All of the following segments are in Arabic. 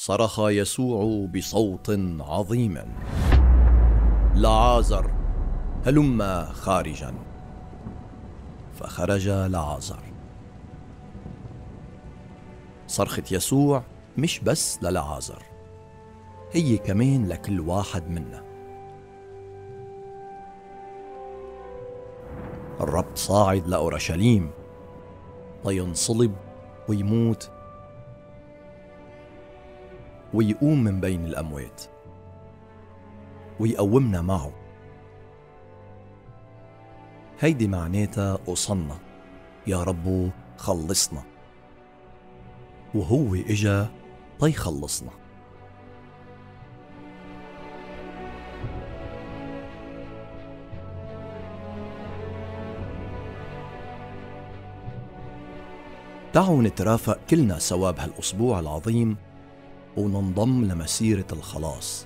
صرخ يسوع بصوت عظيم: لعازر هلم خارجا. فخرج لعازر. صرخة يسوع مش بس للعازر، هي كمان لكل واحد منا. الرب صاعد لأورشليم لينصلب ويموت ويقوم من بين الأموات ويقومنا معه. هيدي معناتها أوصلنا يا رب خلصنا، وهو إجا ليخلصنا. دعوا نترافق كلنا سوا بهالأسبوع العظيم وننضم لمسيرة الخلاص،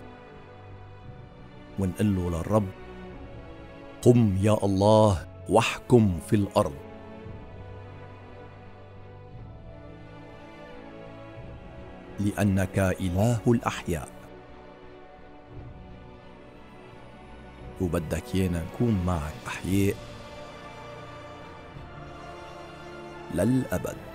ونقول له للرب: قم يا الله واحكم في الأرض، لأنك إله الأحياء، وبدك يانا نكون معك أحياء للأبد.